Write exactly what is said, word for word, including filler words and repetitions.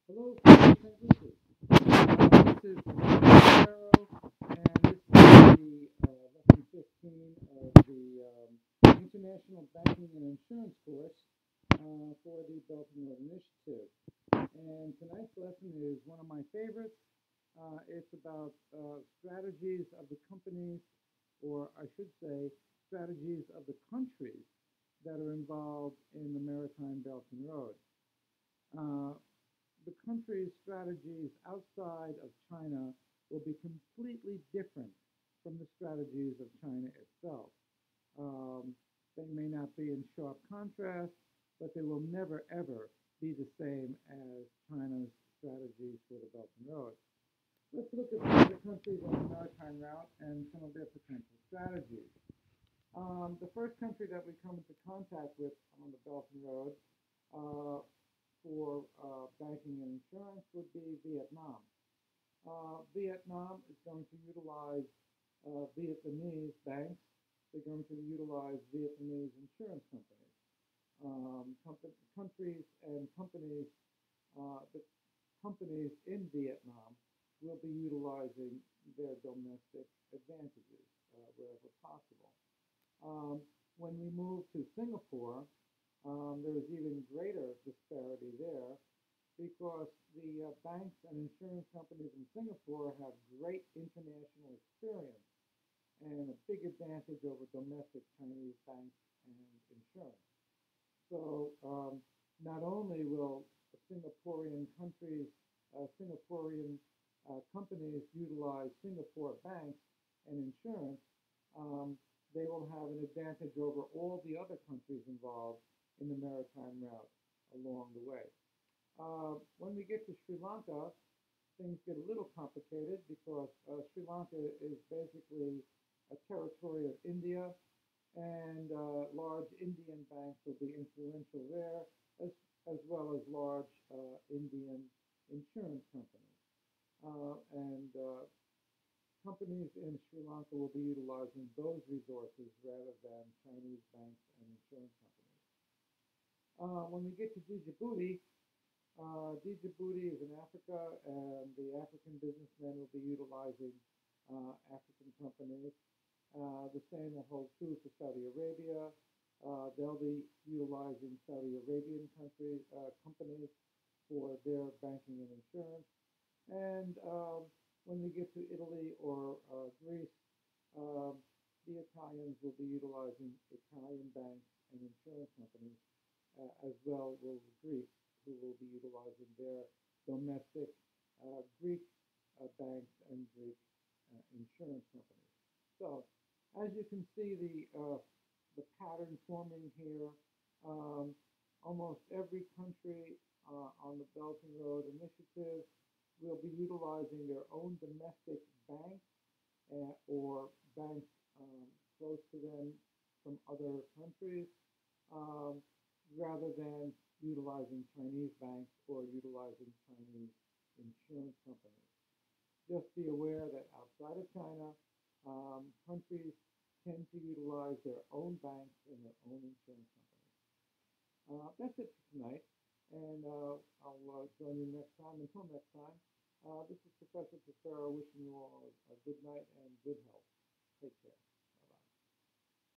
Hello, friends and visitors. Uh, this is Ferraro, and this is the uh, lesson fifteen of the um, International Banking and Insurance course uh, for the Belt and Road Initiative. And tonight's lesson is one of my favorites. Uh, it's about uh, strategies of the companies, or I should say, strategies of the countries that are involved in the Maritime Belt and Road. Uh, the country's strategies outside of China will be completely different from the strategies of China itself. Um, they may not be in sharp contrast, but they will never, ever be the same as China's strategies for the Belt and Road. Let's look at some of the countries on the maritime route and some of their potential strategies. Um, the first country that we come into contact with on the Belt and Road uh, for uh, banking and insurance would be Vietnam. Uh, Vietnam is going to utilize uh, Vietnamese banks. They're going to utilize Vietnamese insurance companies. Um, countries and companies, uh, the companies in Vietnam will be utilizing their domestic advantages uh, wherever possible. Um, when we move to Singapore, um, there is even greater disparity there because the uh, banks and insurance companies in Singapore have great international experience and a big advantage over domestic Chinese banks and insurance. So um, not only will Singaporean countries, uh, Singaporean uh, companies utilize Singapore banks and insurance, um, they will have an advantage over all the other countries involved in the maritime route along the way. Uh, when we get to Sri Lanka, things get a little complicated because uh, Sri Lanka is basically a territory of India, and uh, large Indian banks will be influential there, as, as well as large uh, Indian insurance companies. Uh, and uh, companies in Sri Lanka will be utilizing those resources rather than Chinese banks and insurance companies. Uh, when we get to Djibouti, uh, Djibouti is in Africa, and the African businessmen will be utilizing uh, African companies. Uh, the same will hold true for Saudi Arabia. Uh, they'll be utilizing Saudi Arabian country, uh, companies for their banking and insurance. And um, when we get to Italy or uh, Greece, um, the Italians will be utilizing Italian banks and insurance companies, uh, as well will the Greeks, who will be utilizing their domestic uh, Greek uh, banks and Greek uh, insurance companies. So, as you can see, the uh, the pattern forming here. Um, almost every country uh, on the Belt and Road Initiative will be utilizing their own domestic banks uh, or banks um, close to them from other countries, um, rather than utilizing Chinese banks or utilizing Chinese insurance companies. Just be aware that outside of China, um, countries tend to utilize their own banks and their own insurance companies. Uh, that's it for tonight, and uh, I'll uh, join you next time. Until next time, uh, this is Professor Pissarro wishing you all a good night and good health. Take care.